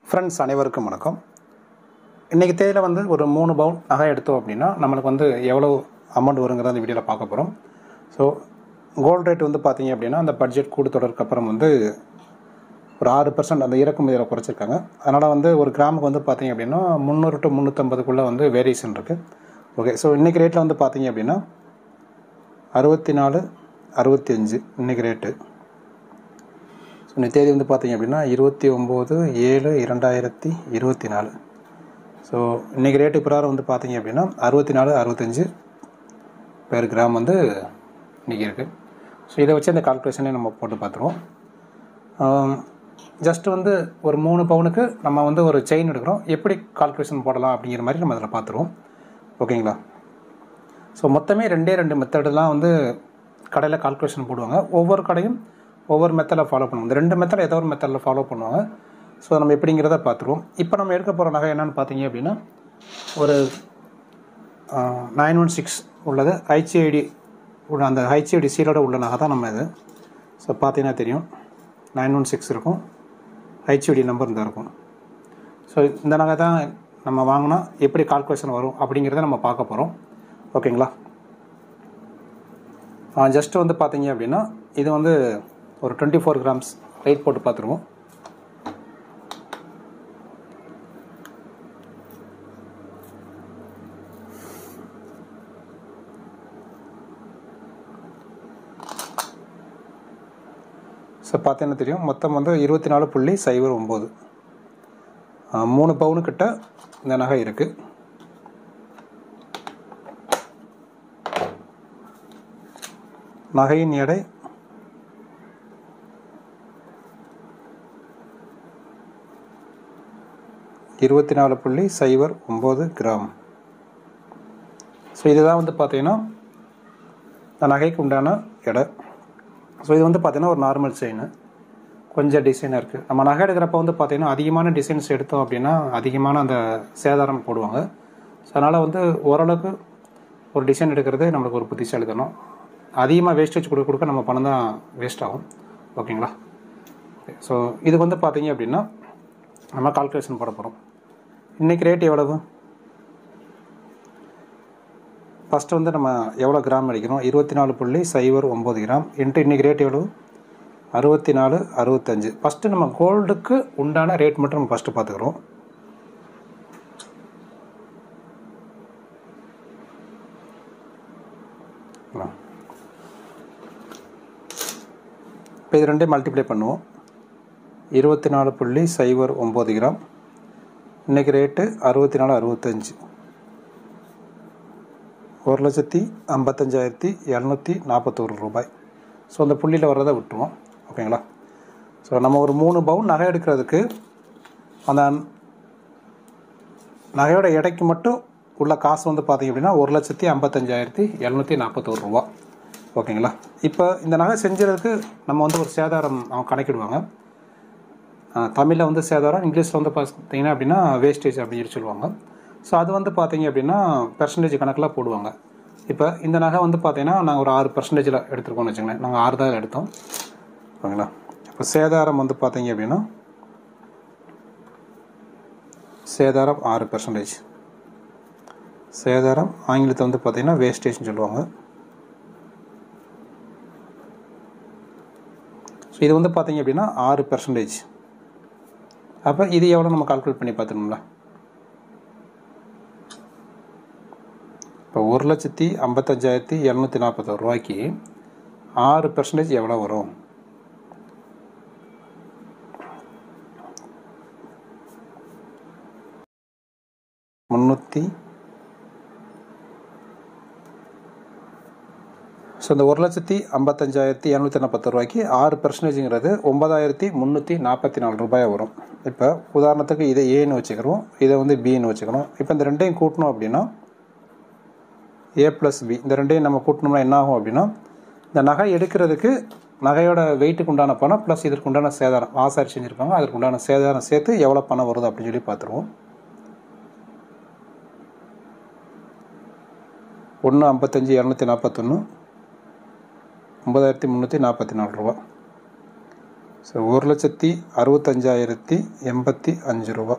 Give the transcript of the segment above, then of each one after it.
Friends அனைவருக்கும் வணக்கம். இன்றைக்கி தேதியில் வந்து ஒரு 3 பவுன் நகை எடுத்தோம் அப்படின்னா நம்மளுக்கு வந்து எவ்வளோ அமௌண்ட் வருங்கிறத அந்த வீடியோவில் பார்க்க போகிறோம். ஸோ கோல்டு ரேட் வந்து பார்த்திங்க அப்படின்னா அந்த பட்ஜெட் கூட்டத்தொடருக்கு அப்புறம் வந்து ஒரு 6% அந்த இறக்குமதியில் குறைச்சிருக்காங்க. அதனால் வந்து ஒரு கிராமுக்கு வந்து பார்த்திங்க அப்படின்னா 300 to 350 வந்து வேரியேஷன் இருக்குது. ஓகே, ஸோ இன்றைக்கி ரேட்டில் வந்து பார்த்திங்க அப்படின்னா 64.65 இன்றைக்கி ரேட்டு. ஸோ இந்த தேதி வந்து பார்த்திங்க அப்படின்னா 29/7/2024. ஸோ இன்றைக்கி ரேட்டு பிரகாரம் வந்து பார்த்திங்க அப்படின்னா 64.65 பெர் கிராம் வந்து இன்றைக்கி இருக்குது. ஸோ இதை வச்சு அந்த கால்குலேஷனே நம்ம போட்டு பார்த்துருவோம். ஜஸ்ட்டு வந்து ஒரு 3 பவுனுக்கு நம்ம வந்து ஒரு செயின் எடுக்கிறோம், எப்படி கால்குலேஷன் போடலாம் அப்படிங்கிற மாதிரி நம்ம அதில் பார்த்துருவோம். ஓகேங்களா? ஸோ மொத்தமே 2 மெத்தடெலாம் வந்து கடையில் கால்குலேஷன் போடுவாங்க. ஒவ்வொரு கடையும் ஒவ்வொரு மெத்தடில் ஃபாலோ பண்ணுவாங்க. இந்த 2 மெத்தடில் ஏதோ ஒரு மெத்தடில் ஃபாலோ பண்ணுவாங்க. ஸோ நம்ம எப்படிங்கிறத பார்த்துருவோம். இப்போ நம்ம எடுக்க போகிற நகை என்னென்னு பார்த்தீங்க அப்படின்னா ஒரு 916 உள்ளது HID உள்ள அந்த HID சீலோட உள்ள நகை தான் நம்ம இது. ஸோ பார்த்தீங்கன்னா தெரியும் 916 இருக்கும், HID நம்பர் இந்த இருக்கும். ஸோ இந்த நகை தான் நம்ம வாங்கினா எப்படி கால்குலேஷன் வரும் அப்படிங்கிறத நம்ம பார்க்க போகிறோம். ஓகேங்களா? ஜஸ்ட்டு வந்து பார்த்தீங்க அப்படின்னா இது வந்து ஒரு 24 கிராம்ஸ் வெயிட் போட்டு பார்த்துருவோம். ஸோ பார்த்தீங்கன்னா தெரியும் மொத்தம் வந்து 24.09 3 பவுனு கிட்ட இந்த நகை இருக்குது. நகையின் எடை 24.09 கிராம். ஸோ இதுதான் வந்து பார்த்தீங்கன்னா இந்த நகைக்கு உண்டான எடை. ஸோ இது வந்து பார்த்தீங்கன்னா ஒரு நார்மல் செயின், கொஞ்சம் டிசைனாக இருக்குது. நம்ம நகை எடுக்கிறப்ப வந்து பார்த்தீங்கன்னா அதிகமான டிசைன்ஸ் எடுத்தோம் அப்படின்னா அதிகமான அந்த சேதாரம் போடுவாங்க. ஸோ அதனால் வந்து ஓரளவுக்கு ஒரு டிசைன் எடுக்கிறது நம்மளுக்கு ஒரு புத்திசாலித்தனம். அதிகமாக வேஸ்டேஜ் கொடுக்க நம்ம பணம் தான் வேஸ்ட் ஆகும். ஓகேங்களா? ஸோ இது வந்து பார்த்தீங்க அப்படின்னா நம்ம கால்குலேஷன் போட போகிறோம். இன்றைக்கி ரேட் எவ்வளவு? ஃபஸ்ட்டு வந்து நம்ம எவ்வளோ கிராம் அடிக்கிறோம்? 24.09 கிராம் இன்ட்டு இன்றைக்கி ரேட் எவ்வளவு? 64.65. ஃபஸ்ட்டு நம்ம கோல்டுக்கு உண்டான ரேட் மட்டும் நம்ம ஃபஸ்ட்டு பார்த்துக்கிறோம். இப்போ இது ரெண்டையும் மல்டிப்ளை பண்ணுவோம். 24.09 கிராம் இன்றைக்கி ரேட்டு 64.65, 1,55,741 ரூபாய். ஸோ அந்த புள்ளியில் வர்றதை விட்டுருவோம். ஓகேங்களா? ஸோ நம்ம ஒரு 3 பவுன் நகை எடுக்கிறதுக்கு அந்த நகையோட எடைக்கு மட்டும் உள்ள காசு வந்து பார்த்திங்க அப்படின்னா 1,55,741 ரூபா. ஓகேங்களா? இப்போ இந்த நகை செஞ்சுறதுக்கு நம்ம வந்து ஒரு சேதாரம் அவங்க கணக்கிடுவாங்க. தமிழில் வந்து சேதாரம், இங்கிலீஷில் வந்து பார்த்தீங்கன்னா அப்படின்னா வேஸ்டேஜ் அப்படின்னு சொல்லுவாங்க. ஸோ அது வந்து பார்த்தீங்க அப்படின்னா பெர்சன்டேஜ் கணக்கில் போடுவாங்க. இப்போ இந்த நகை வந்து பார்த்தீங்கன்னா நாங்கள் ஒரு 6% எடுத்துருக்கோம்னு வச்சுங்களேன். நாங்கள் 6 தான் எடுத்தோம். ஓகேங்களா? இப்போ சேதாரம் வந்து பார்த்தீங்க அப்படின்னா சேதாரம் 6%. சேதாரம் ஆங்கிலத்தை வந்து பார்த்தீங்கன்னா வேஸ்டேஜ்னு சொல்லுவாங்க. ஸோ இது வந்து பார்த்தீங்க அப்படின்னா 6%. அப்போ இது எவ்வளோ நம்ம கால்குலேட் பண்ணி பார்த்துக்கணுங்களா? இப்போ 1,55,741 ரூபாய்க்கு 6% எவ்வளோ வரும்? ஸோ இந்த 1,55,740 ரூபாய்க்கு 6%ங்கிறது 9,344 ரூபாய் வரும். இப்போ உதாரணத்துக்கு இதை ஏன்னு வச்சுக்கிறோம், இதை வந்து பின்னு வச்சுக்கணும். இப்போ இந்த ரெண்டையும் கூட்டணும் அப்படின்னா A+B, இந்த ரெண்டையும் நம்ம கூட்டணும்னா என்ன ஆகும் அப்படின்னா இந்த நகை எடுக்கிறதுக்கு நகையோட வெயிட்டுக்கு உண்டான பணம் ப்ளஸ் இதற்கு உண்டான சேதாரம் ஆசாரி செஞ்சுருப்பாங்க, அதற்கு உண்டான சேதாரம் சேர்த்து எவ்வளோ பணம் வருது அப்படின்னு சொல்லி பார்த்துருவோம். 1,55,741 9,344 ரூபா. ஸோ 1,65,085 ரூபா.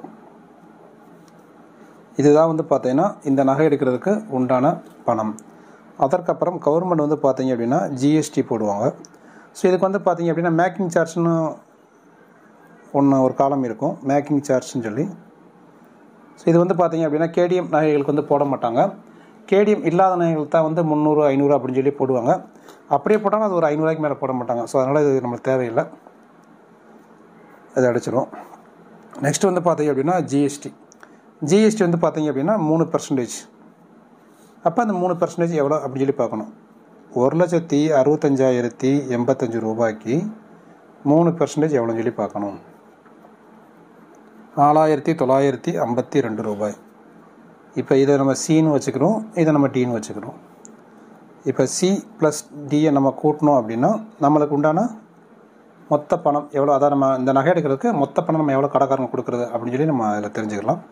இதுதான் வந்து பார்த்தீங்கன்னா இந்த நகை எடுக்கிறதுக்கு உண்டான பணம். அதற்கப்புறம் கவர்மெண்ட் வந்து பார்த்தீங்க அப்படின்னா ஜிஎஸ்டி போடுவாங்க. ஸோ இதுக்கு வந்து பார்த்தீங்க அப்படின்னா மேக்கிங் சார்ஜ்னு ஒரு காலம் இருக்கும், மேக்கிங் சார்ஜ்னு சொல்லி. ஸோ இது வந்து பார்த்தீங்க அப்படின்னா கேடிஎம் நகைகளுக்கு வந்து போட மாட்டாங்க. கேடிஎம் இல்லாத நகைகள் தான் வந்து 300 500 அப்படின்னு சொல்லி போடுவாங்க. அப்படியே போட்டாலும் அது ஒரு 500 ரூபாய்க்கு மேலே போட மாட்டாங்க. ஸோ அதனால் இது நம்மளுக்கு தேவையில்லை, அது அடிச்சிடும். நெக்ஸ்ட் வந்து பார்த்தீங்க அப்படின்னா ஜிஎஸ்டி வந்து பார்த்தீங்க அப்படின்னா 3%. அப்போ அந்த 3% எவ்வளோ அப்படின்னு சொல்லி பார்க்கணும். 1,65,085 ரூபாய்க்கு 3% எவ்வளோன்னு சொல்லி பார்க்கணும். 4,952 ரூபாய். இப்போ இதை நம்ம சின்னு வச்சுக்கிறோம், இதை நம்ம டின்னு வச்சுக்கிறோம். இப்போ சி ப்ளஸ் டியை நம்ம கூட்டணும் அப்படின்னா நம்மளுக்கு உண்டான மொத்த பணம் எவ்வளோ, அதான் நம்ம இந்த நகை எடுக்கிறதுக்கு மொத்த பணம் நம்ம எவ்வளோ கடைக்காரங்க கொடுக்குறது அப்படின்னு சொல்லி நம்ம அதில் தெரிஞ்சுக்கலாம்.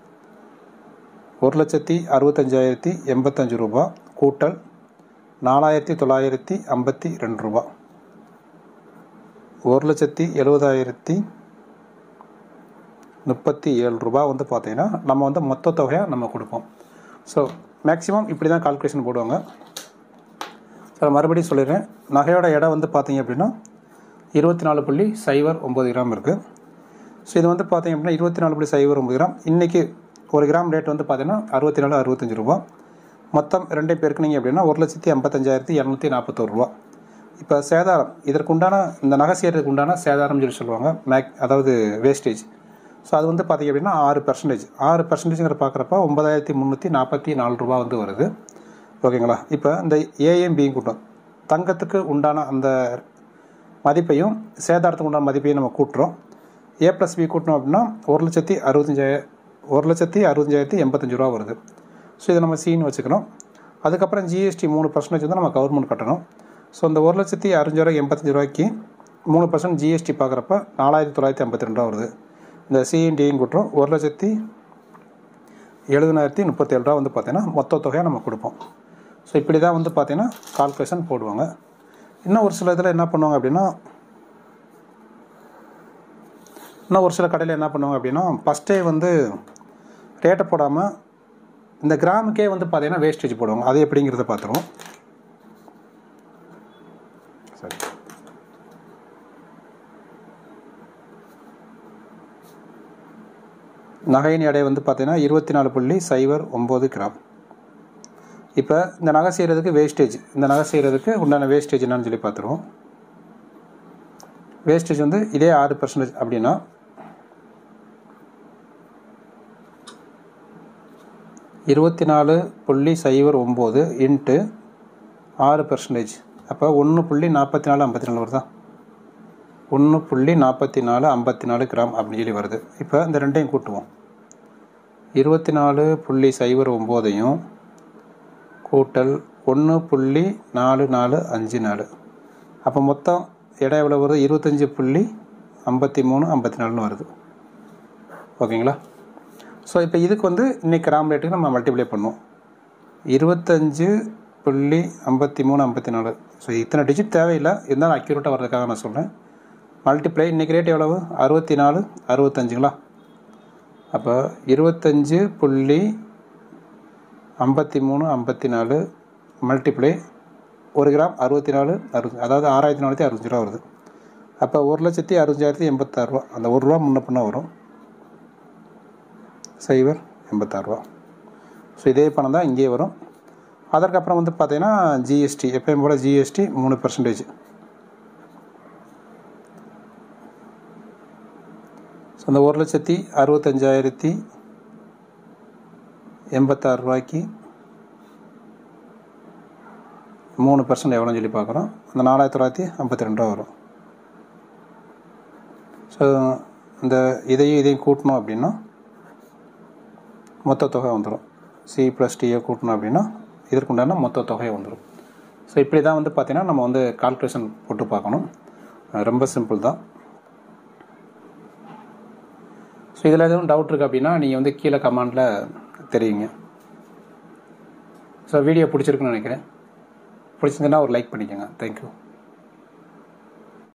1,65,085 ரூபா கூட்டல் 4,952 ரூபா, 1,70,037 ரூபா வந்து பார்த்தீங்கன்னா நம்ம வந்து மொத்த தொகையாக நம்ம கொடுப்போம். ஸோ மேக்ஸிமம் இப்படி தான் கால்குலேஷன் போடுவாங்க. ஸோ மறுபடியும் சொல்லிடுறேன், நகையோட எடை வந்து பார்த்தீங்க அப்படின்னா 24.09 கிராம் இருக்குது. ஸோ இது வந்து பார்த்தீங்க அப்படின்னா 24.09 கிராம். இன்றைக்கி ஒரு கிராம் ரேட் வந்து பார்த்தீங்கன்னா 64-65 ரூபா. மொத்தம் 2 பேருக்குனீங்க அப்படின்னா 1,55,241 ரூபா. இப்போ சேதாரம், இதற்குண்டான இந்த நகை செய்கிறதுக்கு உண்டான சேதாரம்னு சொல்லி சொல்லுவாங்க, அதாவது வேஸ்டேஜ். ஸோ அது வந்து பார்த்திங்க அப்படின்னா 6%. பார்க்குறப்ப 9,344 ரூபா வந்து வருது. ஓகேங்களா. இப்போ இந்த ஏஎம்பியும் கூட்டம் தங்கத்துக்கு உண்டான அந்த மதிப்பையும் சேதாரத்துக்கு உண்டான மதிப்பையும் நம்ம கூட்டுறோம். ஏ ப்ளஸ் பி கூட்டணும் அப்படின்னா 1,65,085 ரூபா வருது. ஸோ இதை நம்ம சின்னு வச்சுக்கணும். அதுக்கப்புறம் ஜிஎஸ்டி 3% வந்து நம்ம கவர்மெண்ட் கட்டணும். ஸோ இந்த 1,65,085 ரூபாய்க்கு 3% ஜிஎஸ்டி பார்க்குறப்ப 4,952 ரூபா வருது. இந்த சிஎன்டியும் கூட்டுறோம், 1,70,037 ரூபா வந்து பார்த்தீங்கன்னா மொத்த தொகையாக நம்ம கொடுப்போம். ஸோ இப்படி தான் வந்து பார்த்தீங்கன்னா கால்குலேஷன் போடுவாங்க. இன்னும் ஒரு சில இதில் என்ன பண்ணுவாங்க அப்படின்னா, இன்னும் ஒரு சில கடையில் என்ன பண்ணுவாங்க அப்படின்னா ஃபஸ்ட்டே வந்து ரேட்டை போடாமல் இந்த கிராமுக்கே வந்து பார்த்தீங்கன்னா வேஸ்டேஜ் போடுவாங்க. அது எப்படிங்கிறத பார்த்துருவோம். சரி, நகையின் எடை வந்து பார்த்தீங்கன்னா 24.09 கிராம். இப்போ இந்த நகை செய்கிறதுக்கு வேஸ்டேஜ், இந்த நகை செய்கிறதுக்கு உண்டான வேஸ்டேஜ் என்னன்னு சொல்லி பார்த்துருவோம். வேஸ்டேஜ் வந்து இதே 6% அப்படின்னா 24.09 இன்ட்டு 6%. அப்போ 1.4454 வருதா, 1.4454 கிராம் அப்படின்னு சொல்லி வருது. இப்போ இந்த ரெண்டையும் கூட்டுவோம். 24.09 கூட்டல் 1.4454. அப்போ மொத்தம் எடை எவ்வளோ வருது, 25.5354 வருது. ஓகேங்களா. ஸோ இப்போ இதுக்கு வந்து இன்னைக்கு கிராம் ரேட்டுக்கு நம்ம மல்டிப்ளை பண்ணுவோம். 25.5354. ஸோ இத்தனை டிஜிட் தேவையில்லை, இருந்தாலும் அக்யூரேட்டாக வர்றதுக்காக நான் சொல்கிறேன். மல்டிப்ளை இன்றைக்கி ரேட் எவ்வளவு, 64.65ங்களா. அப்போ 25.5354 மல்டிப்ளை 1 கிராம் 64, அதாவது 6,465 ரூபா வருது. அப்போ 1,65,086 ரூபா. அந்த 1 ரூபா முன்ன பின்ன வரும், 086 ரூபா. ஸோ இதே பணம் தான் இங்கே வரும். அதற்கப்புறம் வந்து பார்த்தீங்கன்னா ஜிஎஸ்டி, எப்பயும் போல் ஜிஎஸ்டி 3%. ஸோ அந்த 1,65,086 ரூபாய்க்கு 3% எவ்வளோன்னு சொல்லி பார்க்குறோம். அந்த 4,952 ரூபா வரும். ஸோ இந்த இதையும் கூட்டணும் அப்படின்னா மொத்த தொகை வந்துடும். சி ப்ளஸ் டியை கூட்டணும் அப்படின்னா இதற்குண்டான மொத்த தொகை வந்துடும். ஸோ இப்படி தான் வந்து பார்த்தீங்கன்னா நம்ம வந்து கால்குலேஷன் போட்டு பார்க்கணும். ரொம்ப சிம்பிள் தான். ஸோ இதில் எதுவும் டவுட் இருக்குது அப்படின்னா நீங்கள் வந்து கீழே கமெண்டில் தெரியுங்க. ஸோ வீடியோ பிடிச்சிருக்குன்னு நினைக்கிறேன். பிடிச்சிருந்ததுன்னா ஒரு லைக் பண்ணிக்கோங்க. தேங்க்யூ.